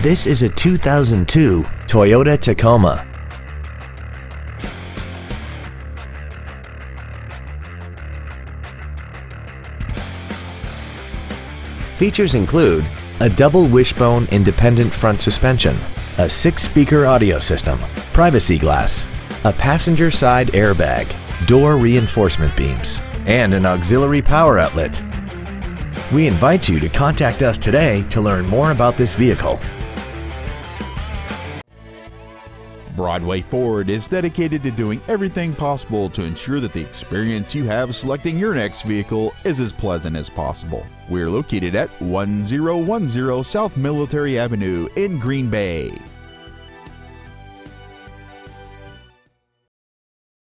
This is a 2002 Toyota Tacoma. Features include a double wishbone independent front suspension, a 6-speaker audio system, privacy glass, a passenger side airbag, door reinforcement beams, and an auxiliary power outlet. We invite you to contact us today to learn more about this vehicle. Broadway Ford is dedicated to doing everything possible to ensure that the experience you have selecting your next vehicle is as pleasant as possible. We're located at 1010 South Military Avenue in Green Bay.